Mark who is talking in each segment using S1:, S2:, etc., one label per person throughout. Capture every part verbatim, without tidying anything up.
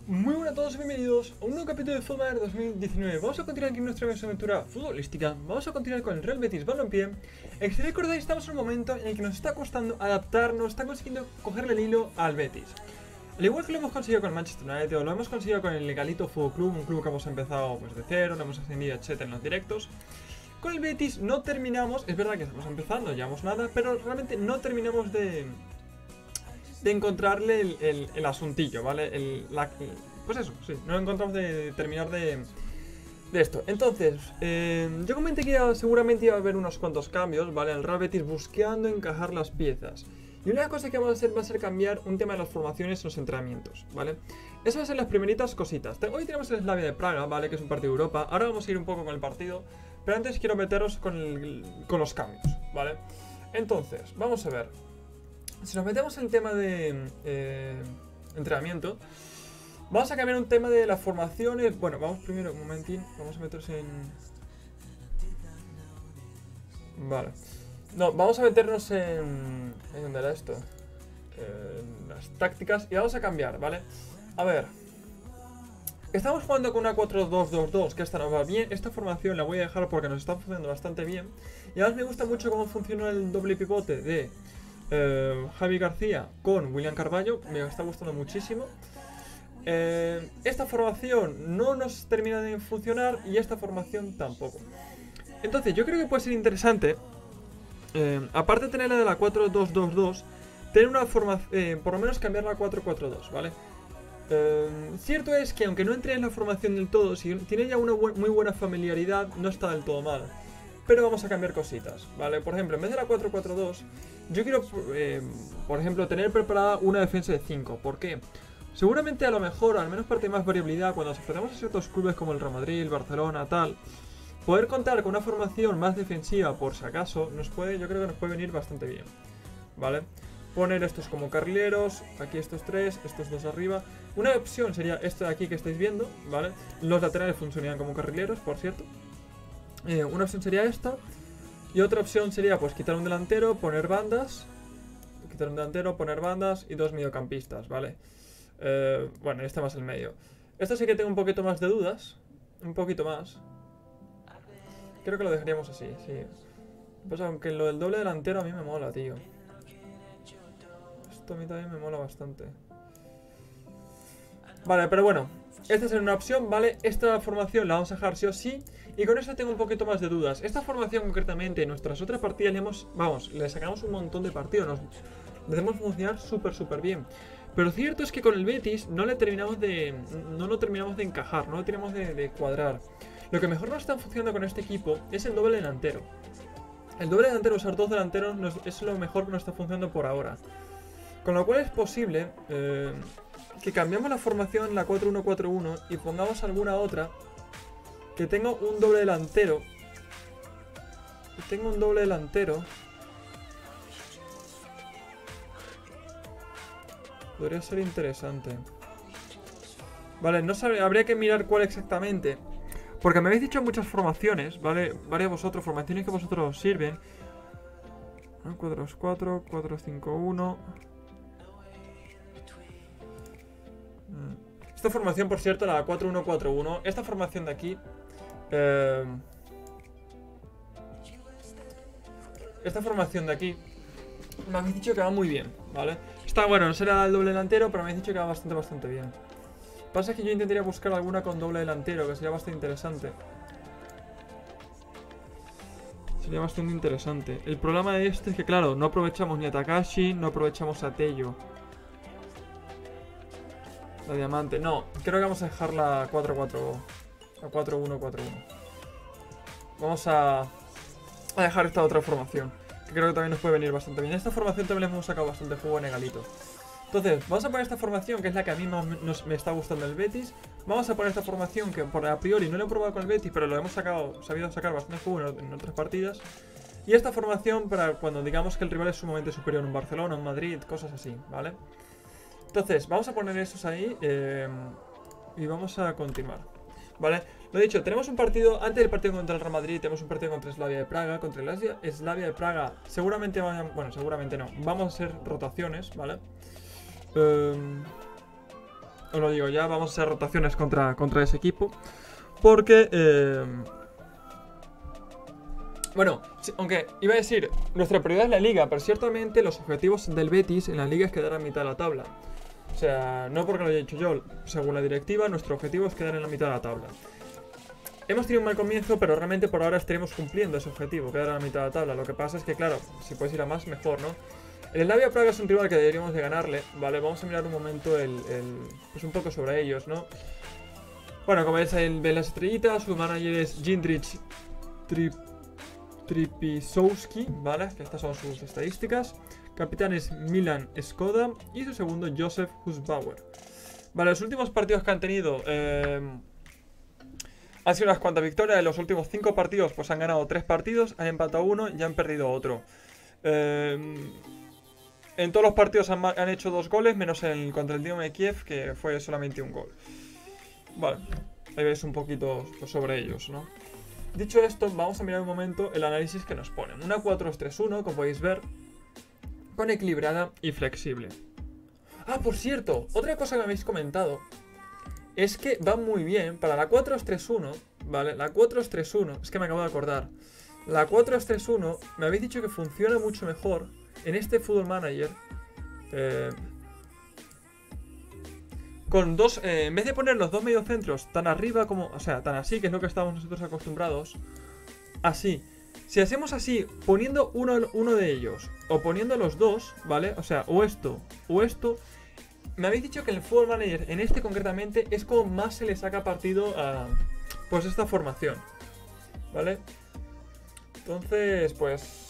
S1: Muy buenas a todos y bienvenidos a un nuevo capítulo de Fútbol dos mil diecinueve. Vamos a continuar aquí en nuestra aventura futbolística. Vamos a continuar con el Real Betis Balompié. En que si recordáis, estamos en un momento en el que nos está costando adaptarnos, está consiguiendo cogerle el hilo al Betis. Al igual que lo hemos conseguido con el Manchester United o lo hemos conseguido con el Legalito Fútbol Club, un club que hemos empezado pues de cero, lo hemos ascendido, etcétera en los directos. Con el Betis no terminamos, es verdad que estamos empezando, llevamos nada, pero realmente no terminamos de... de encontrarle el, el, el asuntillo, ¿vale? El, la, pues eso, sí, no encontramos de terminar de, de esto. Entonces, eh, yo comenté que ya, seguramente iba a haber unos cuantos cambios, ¿vale? El Real Betis buscando encajar las piezas. Y una cosa que vamos a hacer va a ser cambiar un tema de las formaciones en los entrenamientos, ¿vale? Esas van a ser las primeritas cositas. Hoy tenemos el Slavia de Praga, ¿vale? Que es un partido de Europa. Ahora vamos a ir un poco con el partido, pero antes quiero meteros con, el, con los cambios, ¿vale? Entonces, vamos a ver. Si nos metemos en el tema de eh, entrenamiento, vamos a cambiar un tema de las formaciones. Bueno, vamos primero, un momentín, vamos a meternos en... Vale. No, vamos a meternos en... ¿en dónde era esto? En las tácticas y vamos a cambiar, ¿vale? A ver. Estamos jugando con una cuatro dos dos dos, que esta nos va bien. Esta formación la voy a dejar porque nos está funcionando bastante bien. Y además me gusta mucho cómo funciona el doble pivote de... Uh, Javi García con William Carballo, me está gustando muchísimo. Uh, esta formación no nos termina de funcionar y esta formación tampoco. Entonces yo creo que puede ser interesante, uh, aparte de tener la de la cuatro dos dos dos, tener una formación, uh, por lo menos cambiarla a cuatro cuatro dos, ¿vale? Uh, cierto es que aunque no entre en la formación del todo, si tiene ya una bu muy buena familiaridad, no está del todo mal. Pero vamos a cambiar cositas, ¿vale? Por ejemplo, en vez de la cuatro cuatro dos, yo quiero, eh, por ejemplo, tener preparada una defensa de cinco. ¿Por qué? Seguramente a lo mejor, al menos parte de más variabilidad, cuando nos enfrentamos a ciertos clubes como el Real Madrid, el Barcelona, tal, poder contar con una formación más defensiva, por si acaso, nos puede, yo creo que nos puede venir bastante bien, ¿vale? Poner estos como carrileros, aquí estos tres, estos dos arriba. Una opción sería esto de aquí que estáis viendo, ¿vale? Los laterales funcionarían como carrileros, por cierto. Eh, una opción sería esta. Y otra opción sería pues quitar un delantero, poner bandas. Quitar un delantero, poner bandas y dos mediocampistas, ¿vale? Eh, bueno, este más el medio. Esto sí que tengo un poquito más de dudas. Un poquito más. Creo que lo dejaríamos así, sí. Pues aunque lo del doble delantero a mí me mola, tío. Esto a mí también me mola bastante. Vale, pero bueno, esta es una opción, ¿vale? Esta formación la vamos a dejar sí o sí. Y con eso tengo un poquito más de dudas. Esta formación concretamente, en nuestras otras partidas le hemos... Vamos, le sacamos un montón de partidos. Nos le hacemos funcionar súper, súper bien. Pero cierto es que con el Betis no le terminamos de... No lo terminamos de encajar, no lo terminamos de, de cuadrar. Lo que mejor nos está funcionando con este equipo es el doble delantero. El doble delantero, usar dos delanteros, nos, es lo mejor que nos está funcionando por ahora. Con lo cual es posible eh, que cambiemos la formación, la cuatro uno cuatro uno, y pongamos alguna otra que tenga un doble delantero. Que tenga un doble delantero. Podría ser interesante. Vale, no sabe, habría que mirar cuál exactamente. Porque me habéis dicho muchas formaciones, ¿vale? Varias vosotros, formaciones que vosotros os sirven. cuatro dos cuatro, cuatro cinco uno. Esta formación, por cierto, la cuatro uno cuatro uno. Esta formación de aquí... Eh, esta formación de aquí me habéis dicho que va muy bien, ¿vale? Está bueno, no será el doble delantero, pero me habéis dicho que va bastante, bastante bien. Pasa que yo intentaría buscar alguna con doble delantero, que sería bastante interesante. Sería bastante interesante. El problema de este es que, claro, no aprovechamos ni a Takashi, no aprovechamos a Tello. La diamante, no, creo que vamos a dejar la cuatro cuatro, la cuatro uno cuatro uno. Vamos a, a dejar esta otra formación, que creo que también nos puede venir bastante bien. Esta formación también le hemos sacado bastante juego en Egalito. Entonces, vamos a poner esta formación, que es la que a mí más nos, me está gustando el Betis. Vamos a poner esta formación, que por a priori no lo he probado con el Betis, pero lo hemos sacado, sabido sacar bastante juego en, en otras partidas. Y esta formación para cuando digamos que el rival es sumamente superior, un Barcelona, un Madrid, cosas así, ¿vale? Entonces, vamos a poner esos ahí eh, y vamos a continuar, ¿vale? Lo dicho, tenemos un partido, antes del partido contra el Real Madrid, tenemos un partido contra Slavia de Praga. Contra el Slavia de Praga seguramente van, bueno, seguramente no, vamos a hacer rotaciones, ¿vale? Um, os lo digo ya, vamos a hacer rotaciones contra, contra ese equipo. Porque, eh, bueno, aunque iba a decir, nuestra prioridad es la liga, pero ciertamente los objetivos del Betis en la liga es quedar a mitad de la tabla. O sea, no porque lo haya dicho yo, según la directiva, nuestro objetivo es quedar en la mitad de la tabla. Hemos tenido un mal comienzo, pero realmente por ahora estaremos cumpliendo ese objetivo, quedar en la mitad de la tabla. Lo que pasa es que, claro, si puedes ir a más, mejor, ¿no? El Slavia Praga es un rival que deberíamos de ganarle, ¿vale? Vamos a mirar un momento el, el pues un poco sobre ellos, ¿no? Bueno, como veis, ahí ven las estrellitas, su manager es Jindrich Trip, Tripisowski, ¿vale? Que estas son sus estadísticas. Capitán es Milan Skoda y su segundo Josef Husbauer. Vale, los últimos partidos que han tenido eh, han sido unas cuantas victorias. En los últimos cinco partidos pues han ganado tres partidos, han empatado uno y han perdido otro. Eh, en todos los partidos han, han hecho dos goles, menos en, contra el Dinamo de Kiev, que fue solamente un gol. Vale, ahí veis un poquito pues, sobre ellos, ¿no? Dicho esto, vamos a mirar un momento el análisis que nos ponen. Una cuatro dos tres uno, como podéis ver, con equilibrada y flexible. Ah, por cierto, otra cosa que me habéis comentado es que va muy bien para la cuatro dos tres uno, ¿vale? La cuatro dos tres uno, es que me acabo de acordar. La cuatro dos tres uno me habéis dicho que funciona mucho mejor en este Football Manager. Eh, con dos, eh, en vez de poner los dos mediocentros tan arriba como, o sea, tan así, que es lo que estamos nosotros acostumbrados, así. Si hacemos así, poniendo uno, uno de ellos, o poniendo los dos, ¿vale? O sea, o esto, o esto. Me habéis dicho que el Football Manager, en este concretamente, es como más se le saca partido a, pues, esta formación, ¿vale? Entonces, pues...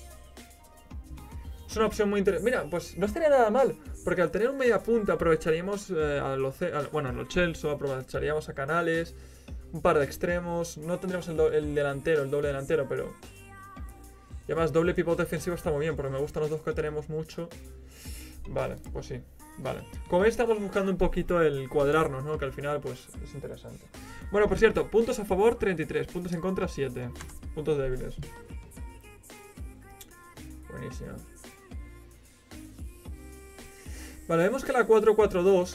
S1: es una opción muy interesante. Mira, pues no estaría nada mal, porque al tener un media punta aprovecharíamos eh, a los, a, bueno, a los Chelsea, aprovecharíamos a Canales, un par de extremos. No tendríamos el, do, el delantero, el doble delantero, pero... y además, doble pivote defensivo está muy bien, porque me gustan los dos que tenemos mucho. Vale, pues sí, vale. Como veis, estamos buscando un poquito el cuadrarnos, ¿no? Que al final, pues, es interesante. Bueno, por cierto, puntos a favor, treinta y tres. Puntos en contra, siete. Puntos débiles. Buenísimo. Vale, vemos que la cuatro cuatro dos...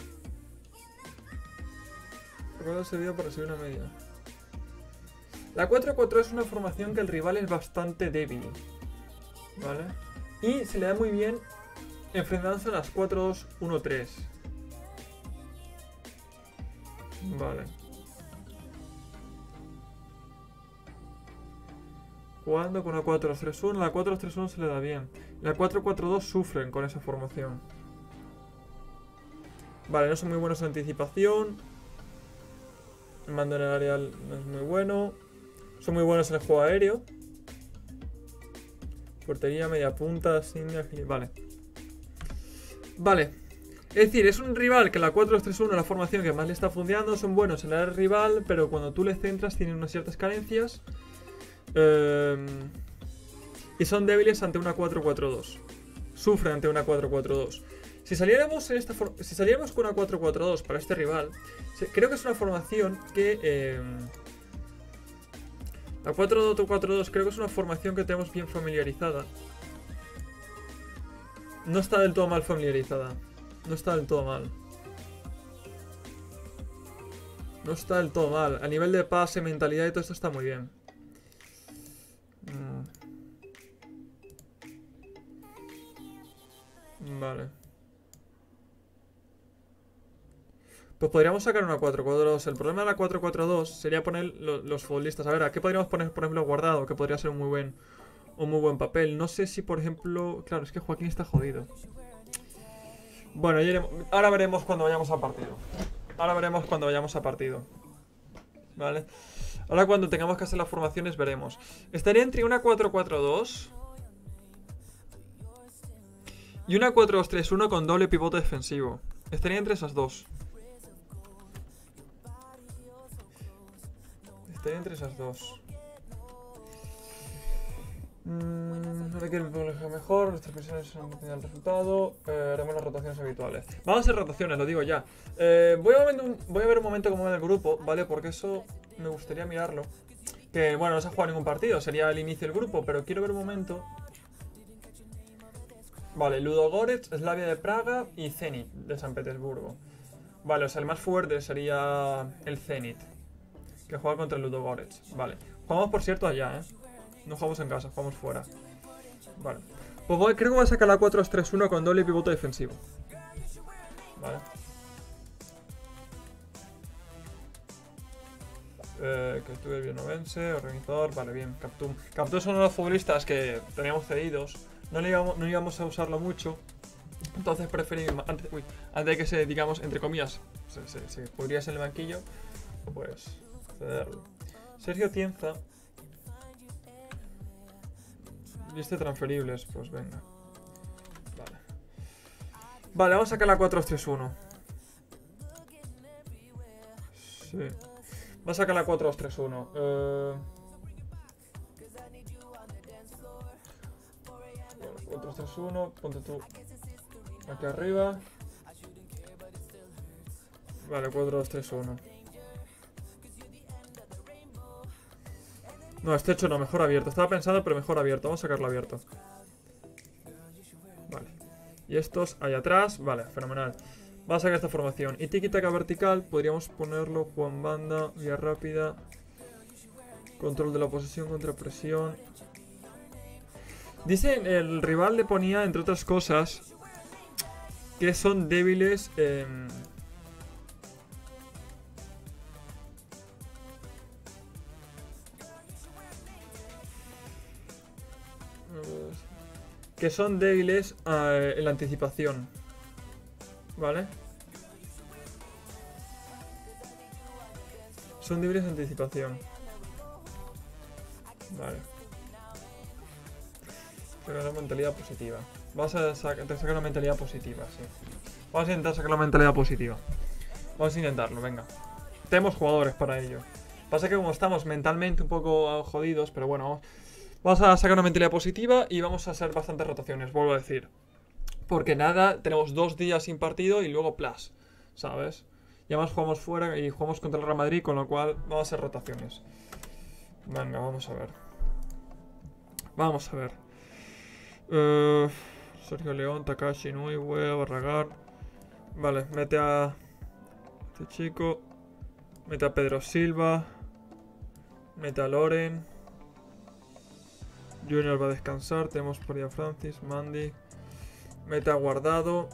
S1: recuerdo ese vídeo para subir una media. La cuatro cuatro es una formación que el rival es bastante débil, ¿vale? Y se le da muy bien enfrentándose a las cuatro dos uno tres. Vale. Jugando con la cuatro dos tres uno, la cuatro dos tres uno se le da bien. La cuatro cuatro dos sufren con esa formación. Vale, no son muy buenos en anticipación. El mando en el área no es muy bueno. Son muy buenos en el juego aéreo. Portería, media punta, sin agilidad. Vale. Vale. Es decir, es un rival que la cuatro dos tres uno es la formación que más le está funcionando. Son buenos en el área rival, pero cuando tú le centras tienen unas ciertas carencias. Eh, y son débiles ante una cuatro cuatro dos. Sufren ante una cuatro cuatro dos. Si saliéramos, en esta si saliéramos con una cuatro cuatro dos para este rival, creo que es una formación que... Eh, la cuatro dos cuatro dos creo que es una formación que tenemos bien familiarizada. No está del todo mal familiarizada. No está del todo mal. No está del todo mal. A nivel de pase, mentalidad y todo esto está muy bien. Mm. Vale. Pues podríamos sacar una cuatro cuatro dos. El problema de la cuatro cuatro dos sería poner lo, los futbolistas. A ver, ¿a qué podríamos poner, por ejemplo, Guardado? Que podría ser un muy buen, un muy buen papel. No sé si, por ejemplo... Claro, es que Joaquín está jodido. Bueno, ya iremos, ahora veremos cuando vayamos a partido. Ahora veremos cuando vayamos a partido. Vale. Ahora cuando tengamos que hacer las formaciones veremos. Estaría entre una cuatro cuatro dos y una cuatro dos tres uno con doble pivote defensivo. Estaría entre esas dos. Estaría entre esas dos. Mm, no requiere un mejor. Nuestras presiones son el resultado. Eh, haremos las rotaciones habituales. Vamos a hacer rotaciones, lo digo ya. Eh, voy, a un, voy a ver un momento cómo va el grupo, ¿vale? Porque eso me gustaría mirarlo. Que bueno, no se ha jugado ningún partido, sería el inicio del grupo, pero quiero ver un momento. Vale, Ludogorets, Slavia de Praga y Zenit de San Petersburgo. Vale, o sea, el más fuerte sería el Zenit, que juega contra el Ludogorets. Vale. Jugamos, por cierto, allá, ¿eh? No jugamos en casa, jugamos fuera. Vale. Pues voy, creo que voy a sacar la cuatro dos tres uno con doble pivote defensivo. Vale. Eh, que estuve bien novense, organizador, vale, bien, Captum. Captum es uno de los futbolistas que teníamos cedidos. No, le íbamos, no íbamos a usarlo mucho. Entonces preferí, antes, uy, antes de que se, digamos, entre comillas, se, se, se pudriese en el banquillo, pues cederlo. Sergio Tienza. Liste transferibles, pues venga. Vale. Vale, vamos a sacar la cuatro dos tres uno. Sí. Vamos a sacar la cuatro dos tres uno. Eh... cuatro dos tres uno, ponte tú aquí arriba. Vale, cuatro dos tres uno. No, este hecho no, mejor abierto. Estaba pensando, pero mejor abierto. Vamos a sacarlo abierto. Vale. Y estos ahí atrás. Vale, fenomenal. Vamos a sacar esta formación. Y tiki-taka vertical, podríamos ponerlo Juan Banda, vía rápida. Control de la posesión contra presión. Dicen, el rival le ponía, entre otras cosas, que son débiles en... que son débiles uh, en la anticipación. ¿Vale? Son débiles en anticipación. Vale. Sacar la mentalidad positiva. Vamos a sacar, sacar una mentalidad positiva, sí. Vamos a intentar sacar la mentalidad positiva. Vamos a intentarlo, venga. Tenemos jugadores para ello. Pasa que como estamos mentalmente un poco jodidos, pero bueno, vamos, vamos a sacar una mentalidad positiva y vamos a hacer bastantes rotaciones, vuelvo a decir. Porque nada, tenemos dos días sin partido y luego plus, ¿sabes? Y además jugamos fuera y jugamos contra el Real Madrid, con lo cual vamos a hacer rotaciones. Venga, vamos a ver. Vamos a ver. Uh, Sergio León, Takashi, Nui, Wea, Barragán. Vale, mete a este chico. Mete a Pedro Silva. Mete a Loren. Junior va a descansar. Tenemos por ahí a Francis, Mandy. Mete a Guardado.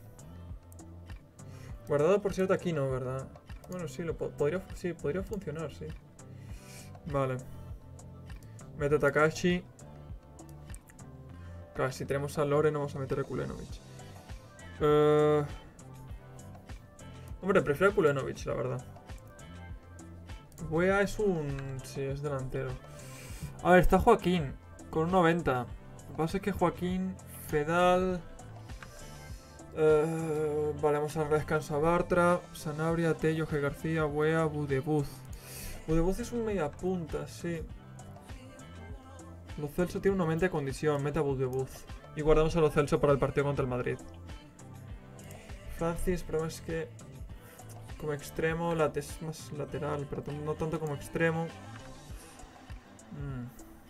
S1: Guardado, por cierto, aquí no, ¿verdad? Bueno, sí, lo po podría, sí, podría funcionar, sí. Vale. Mete a Takashi. Claro, si tenemos a Loren, no vamos a meter a Kulenovic. Uh... Hombre, prefiero a Kulenovic, la verdad. Wea es un... sí, es delantero. A ver, está Joaquín, con un noventa. Lo que pasa es que Joaquín, Fedal... Uh, vale, vamos a descanso a Bartra, Sanabria, Tello, G. García, Wea, Budebuz. Budebuz es un media punta, sí. Lo Celso tiene un noventa de condición, mete a Budebuz. Y guardamos a Lo Celso para el partido contra el Madrid. Francis, pero es que como extremo, late es más lateral, pero no tanto como extremo. Mm.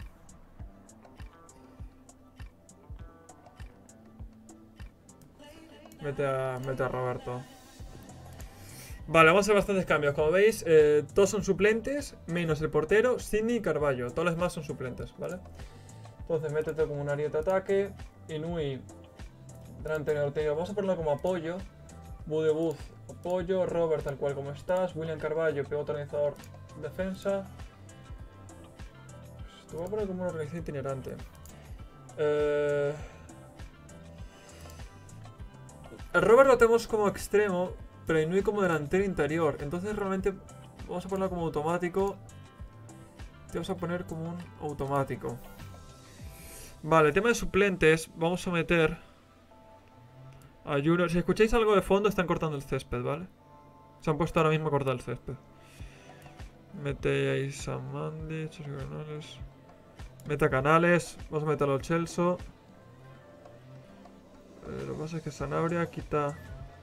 S1: Mete a, mete a Roberto. Vale, vamos a hacer bastantes cambios. Como veis, eh, todos son suplentes, menos el portero, Sidney y Carballo. Todos los demás son suplentes, ¿vale? Entonces, métete como un ariete ataque. Inui, delante de Ortega. Vamos a ponerlo como apoyo. Budebuz, apoyo. Robert, tal cual como estás. William Carballo, pivote organizador, defensa. Pues te voy a poner como una organización itinerante. Eh... El Robert lo tenemos como extremo, pero Inui como delantero interior. Entonces realmente vamos a ponerlo como automático. Te vamos a poner como un automático. Vale, tema de suplentes. Vamos a meter a Junior. Si escucháis algo de fondo, están cortando el césped, ¿vale? Se han puesto ahora mismo a cortar el césped. Mete ahí Samandi, Canales. Mete a Canales. Vamos a meterlo al Chelsea. Eh, lo que pasa es que Sanabria quita...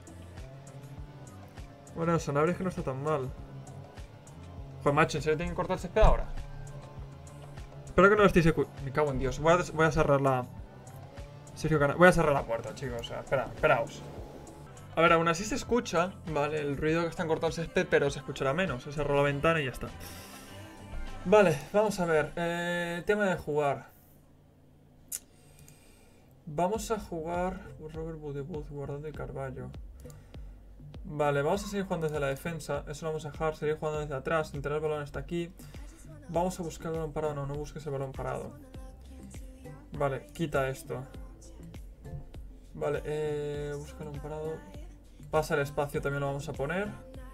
S1: Bueno, Sanabria es que no está tan mal. Joder, macho, ¿en serio tienen que cortar el césped ahora? Espero que no lo estéis escuchando. Me cago en Dios. Voy a, voy a cerrar la... Sergio Canales. Voy a cerrar la puerta, chicos. O sea, espera, esperaos. A ver, aún así se escucha, ¿vale? El ruido que están cortando el césped, pero se escuchará menos. Se cerró la ventana y ya está. Vale, vamos a ver. Eh, tema de jugar. Vamos a jugar Robert Budebuz, Guardado y Carballo. Vale, vamos a seguir jugando desde la defensa. Eso lo vamos a dejar. Seguir jugando desde atrás. Entrar el balón hasta aquí. Vamos a buscar el balón parado. No, no busques el balón parado. Vale, quita esto. Vale, eh, busca el balón parado. Pasa el espacio, también lo vamos a poner.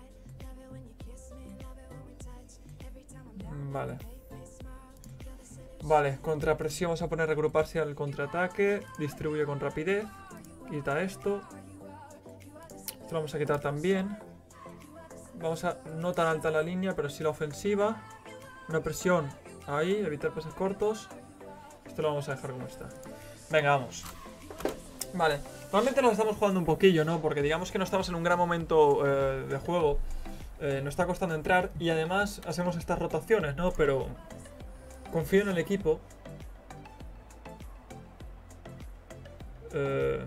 S1: Vale. Vale, contrapresión vamos a poner regruparse al contraataque. Distribuye con rapidez. Quita esto. Esto lo vamos a quitar también. Vamos a... No tan alta la línea, pero sí la ofensiva. Una presión ahí, evitar pases cortos. Esto lo vamos a dejar como está. Venga, vamos. Vale, normalmente nos estamos jugando un poquillo, ¿no? Porque digamos que no estamos en un gran momento eh, de juego. Eh, nos está costando entrar. Y además hacemos estas rotaciones, ¿no? Pero confío en el equipo. Eh,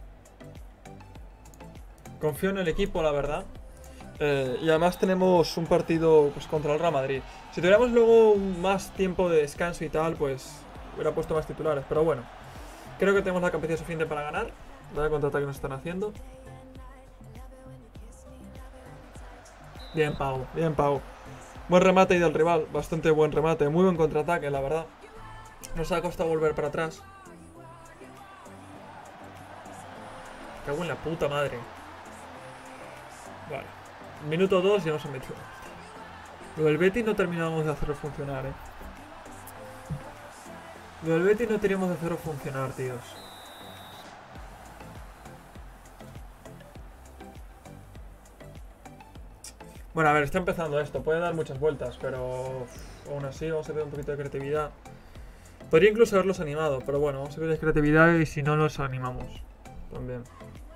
S1: confío en el equipo, la verdad. Eh, y además tenemos un partido pues, contra el Real Madrid. Si tuviéramos luego más tiempo de descanso y tal, pues hubiera puesto más titulares. Pero bueno, creo que tenemos la capacidad suficiente para ganar. Vaya contraataque nos están haciendo. Bien, Pau, bien, Pau. Buen remate ahí del rival, bastante buen remate. Muy buen contraataque, la verdad. Nos ha costado volver para atrás. Cago en la puta madre. Vale. Minuto dos ya nos han metido. Lo del Betis no terminamos de hacerlo funcionar, eh. Lo del Betis no teníamos de hacerlo funcionar, tíos. Bueno, a ver, está empezando esto. Puede dar muchas vueltas, pero uf, aún así vamos a tener un poquito de creatividad. Podría incluso haberlos animado, pero bueno, vamos a ver de creatividad y si no los animamos también.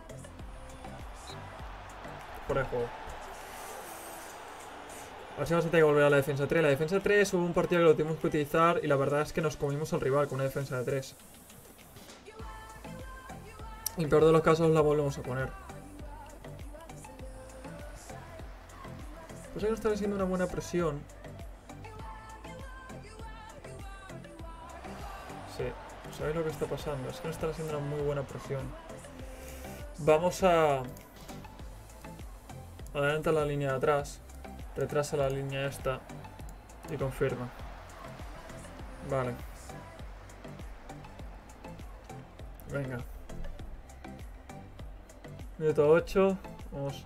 S1: Por el juego. Así vamos a tener que volver a la defensa tres. La defensa tres hubo un partido que lo tuvimos que utilizar y la verdad es que nos comimos al rival con una defensa de tres. Y en peor de los casos la volvemos a poner. Pues ahí nos está haciendo una buena presión. Sí, ¿sabéis lo que está pasando? Es que nos están haciendo una muy buena presión. Vamos a... Adelanta la línea de atrás. Retrasa la línea esta. Y confirma. Vale. Venga. Minuto ocho. Vamos.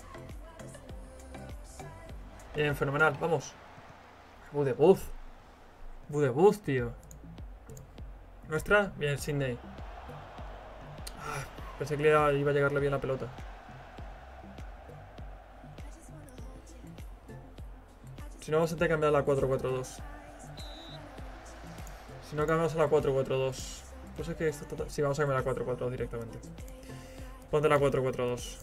S1: Bien, fenomenal. Vamos. Budebuz. Budebuz, tío. Nuestra. Bien, Sydney. Ah, pensé que iba a llegarle bien la pelota. Si no, vamos a tener que cambiar a la cuatro cuatro dos. Si no, cambiamos a la cuatro cuatro dos. Pues es que esto está... Sí, vamos a cambiar a la cuatro cuatro dos directamente. Ponte la cuatro cuatro dos.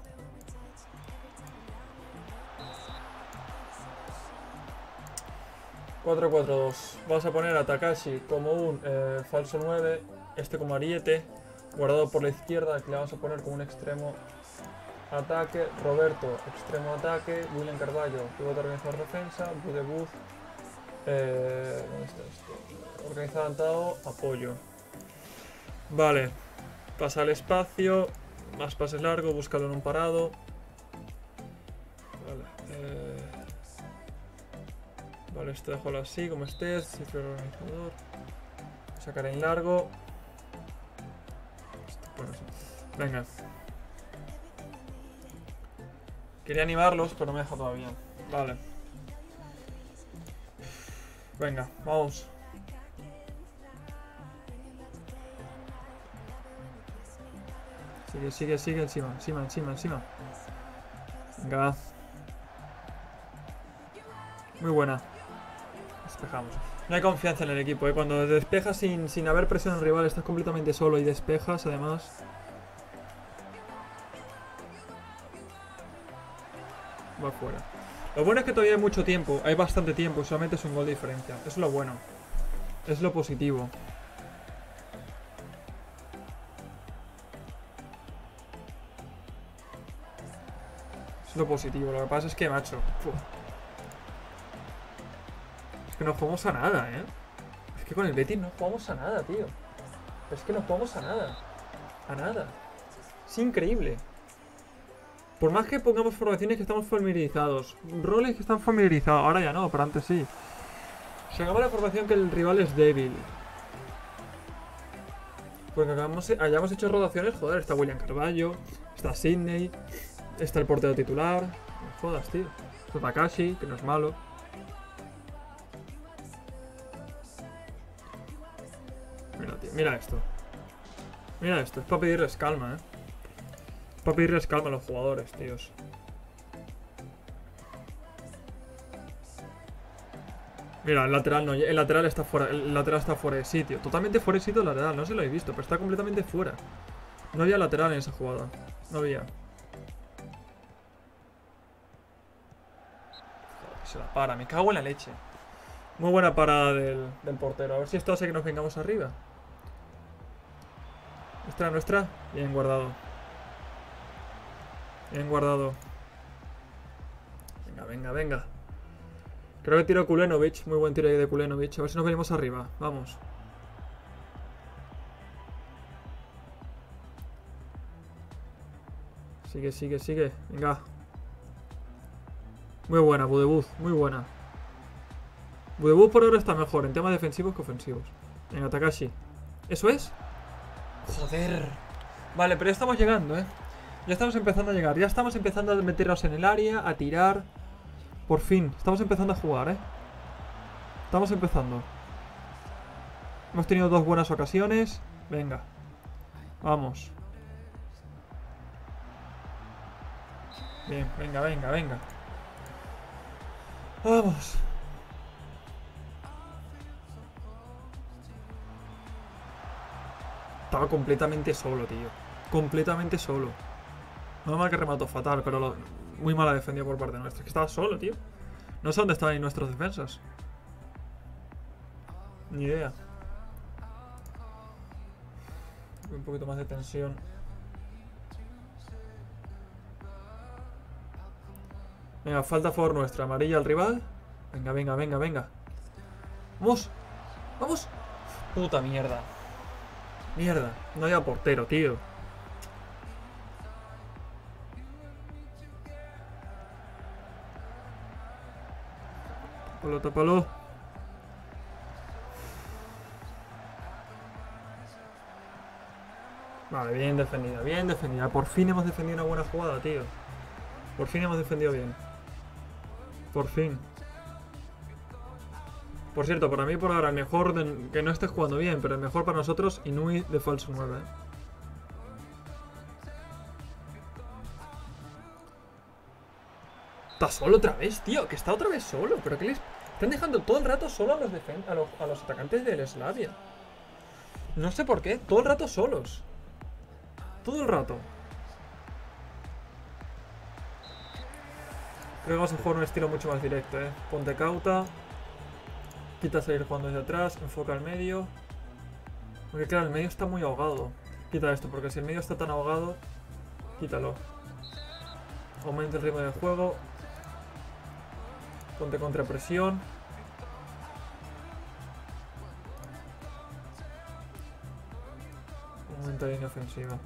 S1: cuatro cuatro dos. Vamos a poner a Takashi como un eh, falso nueve. Este como ariete. Guardado por la izquierda, que le vamos a poner como un extremo ataque. Roberto, extremo ataque. William Carballo, pivote organizador defensa. Budebuz, eh, ¿dónde está esto? Organizado adelantado, apoyo. Vale. Pasa al espacio. Más pases largos, búscalo en un parado. Vale. Eh, vale, esto déjalo así, como estés. Cifra organizador. Sacar en largo. Bueno, sí. Venga. Quería animarlos, pero no me deja todavía. Vale. Venga, vamos. Sigue, sigue, sigue, encima, encima, encima, encima. Venga. Muy buena. Despejamos. No hay confianza en el equipo, ¿eh? Cuando despejas sin, sin haber presión al rival, estás completamente solo y despejas, además. Va fuera. Lo bueno es que todavía hay mucho tiempo, hay bastante tiempo, solamente es un gol de diferencia. Eso es lo bueno. Es lo positivo. lo positivo. Lo que pasa es que, macho, uf, es que no jugamos a nada, ¿eh? Es que con el Betis no jugamos a nada, tío. Es que no jugamos a nada. A nada. Es increíble. Por más que pongamos formaciones que estamos familiarizados, roles que están familiarizados, ahora ya no, pero antes sí. Si hagamos la formación que el rival es débil. Porque hagamos, hayamos hecho rotaciones, joder, está William Carvalho, está Sidney, está el portero titular. No jodas, tío. Está Takashi, que no es malo. Mira, tío, mira esto. Mira esto, es para pedirles calma, eh. Es para pedirles calma a los jugadores, tíos. Mira, el lateral no, el lateral está fuera, el lateral está fuera de sitio. Totalmente fuera de sitio el lateral, no se lo he visto, pero está completamente fuera. No había lateral en esa jugada. No había. Joder, se la para, me cago en la leche. Muy buena parada del, del portero. A ver si esto hace que nos vengamos arriba. Nuestra, nuestra. Bien guardado. Bien guardado. Venga, venga, venga. Creo que tiro Kulenovic. Muy buen tiro ahí de Kulenovic. A ver si nos venimos arriba. Vamos. Sigue, sigue, sigue. Venga. Muy buena, Budebuz. Muy buena. Budebuz por ahora está mejor en temas defensivos que ofensivos. Venga, Takashi. ¿Eso es? Joder. Vale, pero ya estamos llegando, ¿eh? Ya estamos empezando a llegar. Ya estamos empezando a meternos en el área, a tirar. Por fin. Estamos empezando a jugar, ¿eh? Estamos empezando. Hemos tenido dos buenas ocasiones. Venga. Vamos. Bien, venga, venga, venga. Vamos. Estaba completamente solo, tío. Completamente solo. No mal que remató fatal, pero lo, muy mala defendida por parte nuestra. Es que estaba solo, tío. No sé dónde estaban ahí nuestras defensas. Ni idea. Un poquito más de tensión. Venga, falta a favor nuestra. Amarilla al rival. Venga, venga, venga, venga. ¡Vamos! ¡Vamos! Puta mierda. Mierda. No había portero, tío. Tápalo, tápalo. Vale, bien defendida, bien defendida. Por fin hemos defendido una buena jugada, tío. Por fin hemos defendido bien. Por fin. Por cierto, para mí por ahora el mejor de, que no esté jugando bien, pero el mejor para nosotros, Inui de falso nueve. Está solo otra vez, tío. Que está otra vez solo. Pero que les están dejando todo el rato solo a los, a los, a los atacantes del Slavia. No sé por qué. Todo el rato solos. Todo el rato. Creo que vamos a jugar un estilo mucho más directo, eh. Ponte cauta. Quita salir jugando desde atrás. Enfoca al medio. Porque claro, el medio está muy ahogado. Quita esto, porque si el medio está tan ahogado, quítalo. Aumenta el ritmo del juego. Ponte contrapresión. Aumenta la línea ofensiva.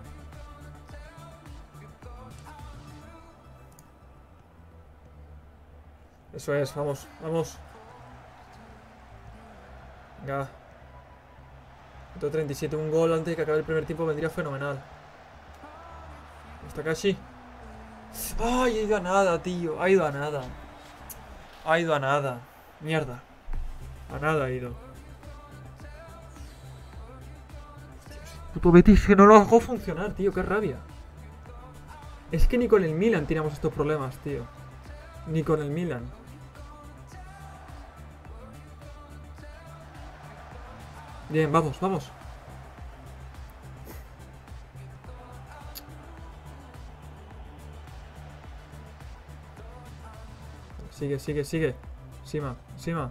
S1: Eso es, vamos, vamos. Venga. ciento treinta y siete, un gol antes de que acabe el primer tiempo vendría fenomenal. Está casi. ¡Ay! Ha ido a nada, tío. Ha ido a nada. Ha ido a nada. Mierda. A nada ha ido. Puto Betis, que no lo hago funcionar, tío. Qué rabia. Es que ni con el Milan tiramos estos problemas, tío. Ni con el Milan. Bien, vamos, vamos. Sigue, sigue, sigue. Encima, encima.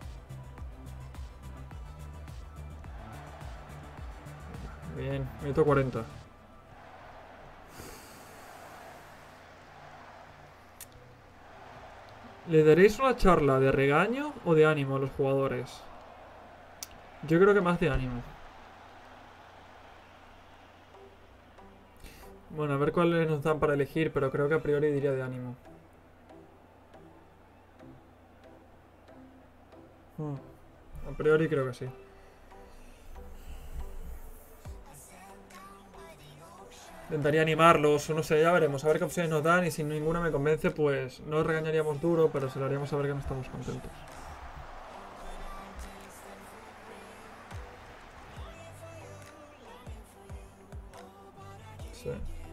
S1: Bien, minuto cuarenta. ¿Le daréis una charla de regaño o de ánimo a los jugadores? Yo creo que más de ánimo. Bueno, a ver cuáles nos dan para elegir, pero creo que a priori diría de ánimo. Hmm. A priori creo que sí. Intentaría animarlos, o no sé, ya veremos, a ver qué opciones nos dan y si ninguna me convence, pues no os regañaríamos duro, pero se lo haríamos saber que no estamos contentos. Sí.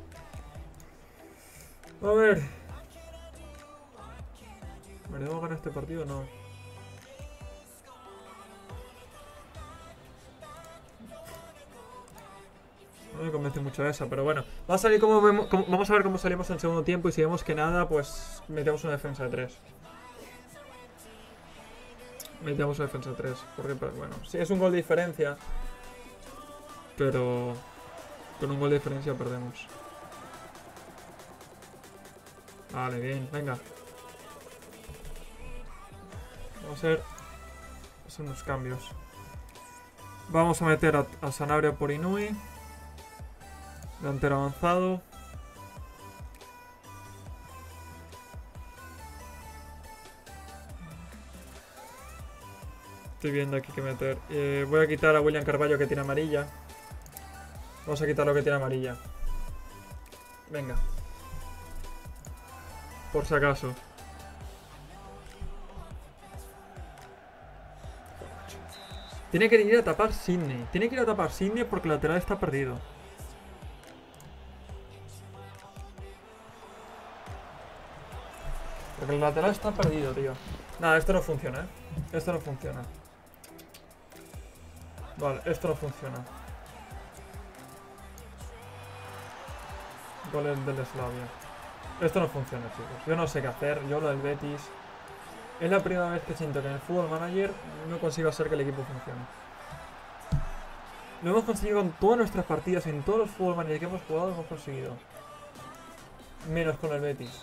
S1: A ver. ¿Merecemos ganar este partido o no? No me convence mucho esa, pero bueno. Va a salir como, vemos, como vamos a ver cómo salimos en el segundo tiempo y si vemos que nada, pues metemos una defensa de tres. Metemos una defensa de tres. Porque, pues, bueno, sí es un gol de diferencia. Pero con un gol de diferencia perdemos. Vale, bien, venga. Vamos a hacer, hacer unos cambios. Vamos a meter a, a Sanabria por Inui. Delantero avanzado. Estoy viendo aquí que meter. Eh, voy a quitar a William Carvalho que tiene amarilla. Vamos a quitar lo que tiene amarilla. Venga. Por si acaso. Tiene que ir a tapar Sidney. Tiene que ir a tapar Sidney porque el lateral está perdido. Porque el lateral está perdido, tío. Nada, esto no funciona, ¿eh? Esto no funciona. Vale, esto no funciona. Goles del Slavia. Esto no funciona, chicos. Yo no sé qué hacer. Yo lo del Betis... Es la primera vez que siento que en el Football Manager no consigo hacer que el equipo funcione. Lo hemos conseguido con todas nuestras partidas, en todos los Football Manager que hemos jugado, lo hemos conseguido. Menos con el Betis.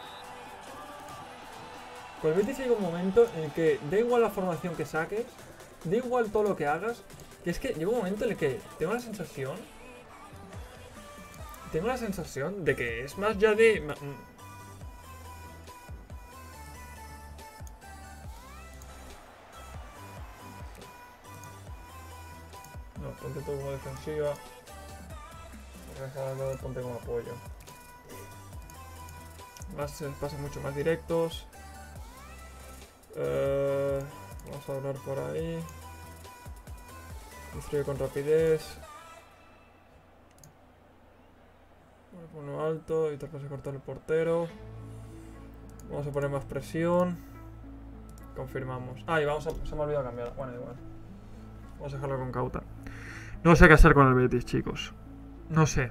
S1: Con el Betis llega un momento en el que da igual la formación que saques, da igual todo lo que hagas, y es que llega un momento en el que tengo la sensación... Tengo la sensación de que es más ya de... No, ponte todo como defensiva. Ponte como apoyo. Más pases mucho más directos. Uh, vamos a hablar por ahí. Destruye con rapidez. Uno alto y te vas a cortar el portero. Vamos a poner más presión. Confirmamos. Ah, y vamos a... Se me ha olvidado cambiar. Bueno, igual. Vamos a dejarlo con cauta. No sé qué hacer con el Betis, chicos. No sé.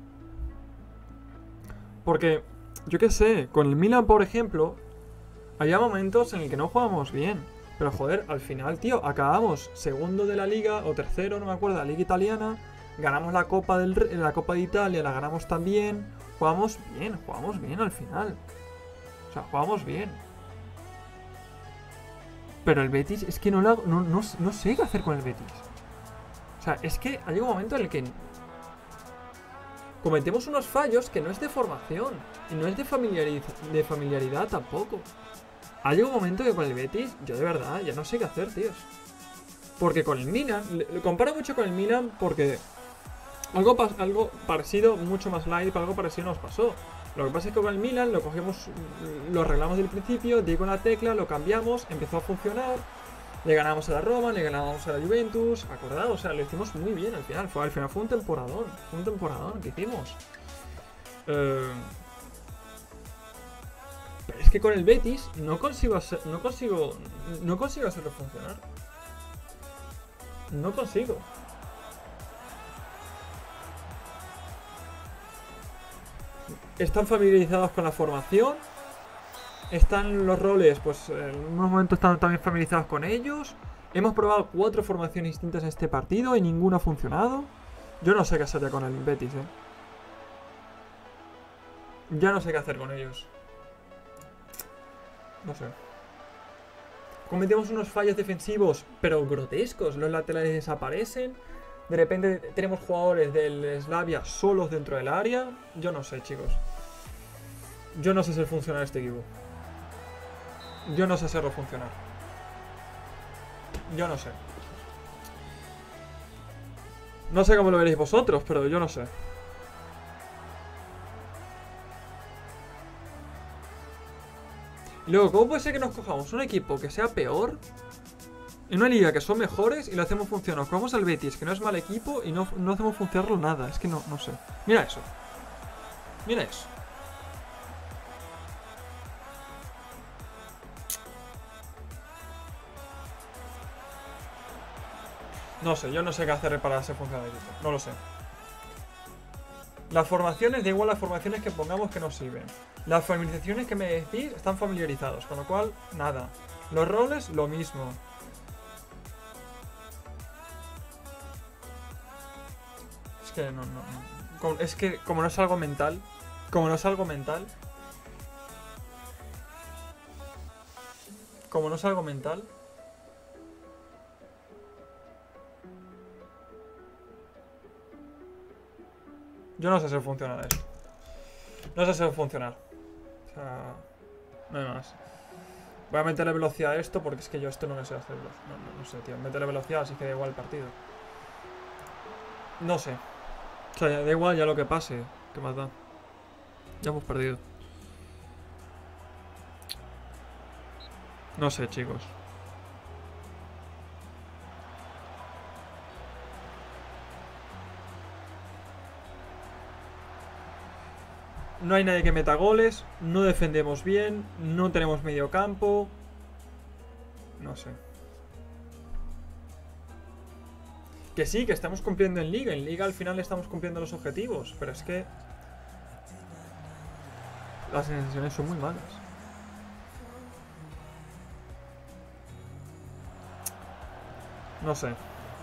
S1: Porque, yo qué sé, con el Milan, por ejemplo, había momentos en el que no jugábamos bien. Pero joder, al final, tío, acabamos segundo de la liga, o tercero, no me acuerdo, la liga italiana. Ganamos la Copa, del, la Copa de Italia, la ganamos también. Jugamos bien, jugamos bien al final. O sea, jugamos bien. Pero el Betis, es que no, la, no, no, no sé qué hacer con el Betis. O sea, es que hay un momento en el que cometemos unos fallos que no es de formación. Y no es de, familiaridad, de familiaridad tampoco. Hay un momento que con el Betis, yo de verdad, ya no sé qué hacer, tíos. Porque con el Milan, lo comparo mucho con el Milan porque algo, algo parecido, mucho más light, algo parecido nos pasó. Lo que pasa es que con el Milan lo cogemos, lo arreglamos del principio, di con la tecla, lo cambiamos, empezó a funcionar. Le ganamos a la Roma, le ganamos a la Juventus, acordado, o sea, lo hicimos muy bien al final. Fue, al final fue un temporadón, fue un temporadón que hicimos. Eh, pero es que con el Betis no consigo hacer, no consigo, no consigo hacerlo funcionar. No consigo. Están familiarizados con la formación. Están los roles, pues en unos momentos están también familiarizados con ellos. Hemos probado cuatro formaciones distintas en este partido y ninguna ha funcionado. Yo no sé qué hacer ya con el Betis, eh. Ya no sé qué hacer con ellos. No sé. Cometemos unos fallos defensivos, pero grotescos. Los laterales desaparecen. De repente tenemos jugadores del Slavia solos dentro del área. Yo no sé, chicos. Yo no sé hacer funcionar este equipo. Yo no sé hacerlo funcionar. Yo no sé. No sé cómo lo veréis vosotros, pero yo no sé. Y luego, ¿cómo puede ser que nos cojamos un equipo que sea peor en una liga que son mejores y lo hacemos funcionar? Cogemos al Betis, que no es mal equipo, y no, no hacemos funcionarlo nada. Es que no, no sé. Mira eso. Mira eso. No sé, yo no sé qué hacer para hacer funcionar el equipo. No lo sé. Las formaciones, da igual las formaciones que pongamos que nos sirven. Las familiarizaciones que me decís están familiarizados, con lo cual, nada. Los roles, lo mismo. Es que no, no, no. Es que como no es algo mental, como no es algo mental, como no es algo mental, yo no sé si funciona esto. No sé si va a funcionar. O sea, no hay más. Voy a meterle velocidad a esto porque es que yo esto no me sé hacerlo. No, no, no sé, tío. Meterle velocidad así que da igual el partido. No sé. O sea, da igual ya lo que pase. ¿Qué más da? Ya hemos perdido. No sé, chicos. No hay nadie que meta goles. No defendemos bien. No tenemos medio campo. No sé. Que sí, que estamos cumpliendo en Liga. En Liga al final estamos cumpliendo los objetivos. Pero es que las sensaciones son muy malas. No sé.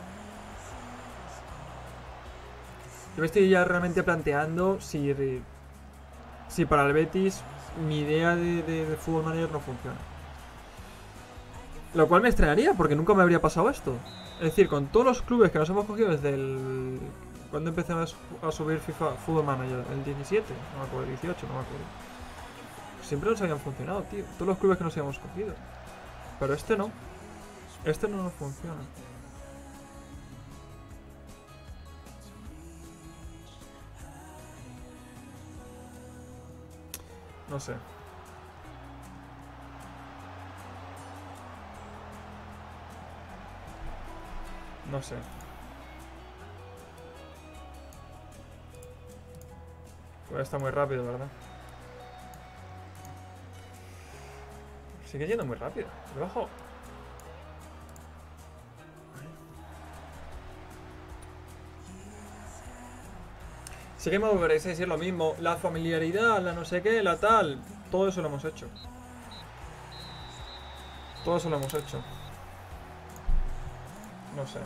S1: Yo me estoy ya realmente planteando si, si para el Betis mi idea de, de, de Football Manager no funciona. Lo cual me extrañaría porque nunca me habría pasado esto. Es decir, con todos los clubes que nos hemos cogido desde el... ¿Cuándo empezamos a subir FIFA Football Manager? ¿El diecisiete? No me acuerdo, el dieciocho, no me acuerdo. Siempre nos habían funcionado, tío. Todos los clubes que nos habíamos cogido. Pero este no. Este no nos funciona. No sé. No sé. Pues está muy rápido, ¿verdad? Sigue yendo muy rápido. ¿Le bajo? Sí que me volveréis a decir lo mismo. La familiaridad, la no sé qué, la tal. Todo eso lo hemos hecho. Todo eso lo hemos hecho. No sé.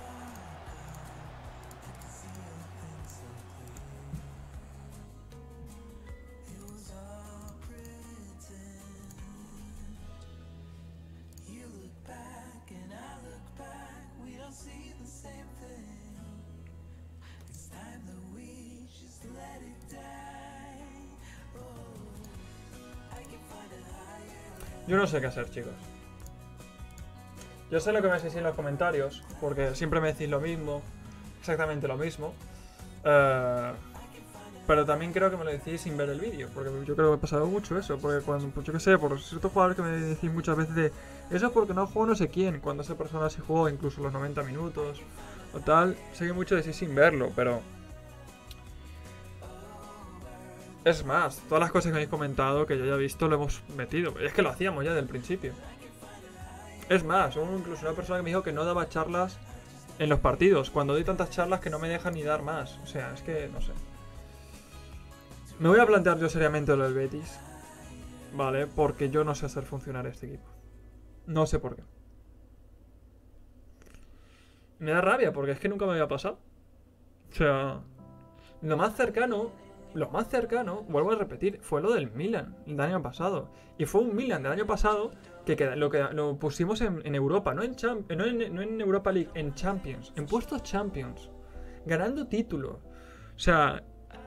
S1: Yo no sé qué hacer, chicos. Yo sé lo que me decís en los comentarios, porque siempre me decís lo mismo, exactamente lo mismo. Uh, pero también creo que me lo decís sin ver el vídeo, porque yo creo que me ha pasado mucho eso, porque cuando, pues yo qué sé, por ciertos jugadores que me decís muchas veces de eso es porque no jugó no sé quién, cuando esa persona sí jugó incluso los noventa minutos o tal, sé que mucho decís sin verlo, pero... Es más, todas las cosas que habéis comentado, que yo ya he visto, lo hemos metido. Es que lo hacíamos ya desde el principio. Es más, hubo incluso una persona que me dijo que no daba charlas en los partidos. Cuando doy tantas charlas que no me dejan ni dar más. O sea, es que no sé. Me voy a plantear yo seriamente lo del Betis. Vale, porque yo no sé hacer funcionar este equipo. No sé por qué. Me da rabia porque es que nunca me había pasado. O sea, lo más cercano... lo más cercano, vuelvo a repetir, fue lo del Milan del año pasado. Y fue un Milan del año pasado que, queda, lo, que lo pusimos en, en Europa, no en, Champ, no, en, no en Europa League, en Champions, en puestos Champions, ganando títulos. O sea...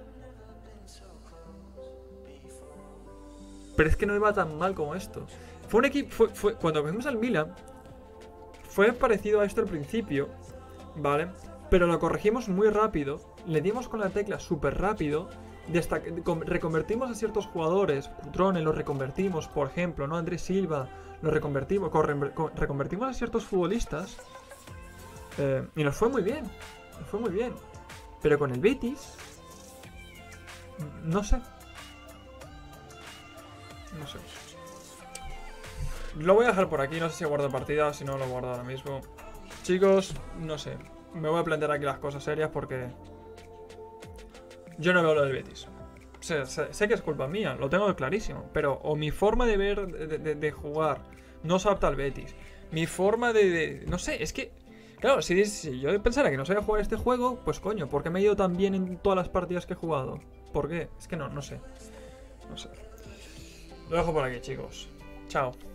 S1: Pero es que no iba tan mal como esto. Fue un equipo... Fue, fue, cuando cogimos al Milan, fue parecido a esto al principio, ¿vale? Pero lo corregimos muy rápido, le dimos con la tecla súper rápido, reconvertimos a ciertos jugadores, Cutrone lo reconvertimos, por ejemplo, ¿no? Andrés Silva, lo reconvertimos, reconvertimos a ciertos futbolistas eh, y nos fue muy bien, nos fue muy bien. Pero con el Betis, no sé. No sé. Lo voy a dejar por aquí, no sé si guardo partida, si no lo guardo ahora mismo. Chicos, no sé. Me voy a plantear aquí las cosas serias porque yo no veo lo del Betis. Sé, sé, sé que es culpa mía, lo tengo clarísimo. Pero o mi forma de ver, de, de, de jugar, no se adapta al Betis. Mi forma de, de... No sé, es que... Claro, si, si yo pensara que no sabía jugar este juego, pues coño, ¿por qué me he ido tan bien en todas las partidas que he jugado? ¿Por qué? Es que no, no sé. No sé. Lo dejo por aquí, chicos. Chao.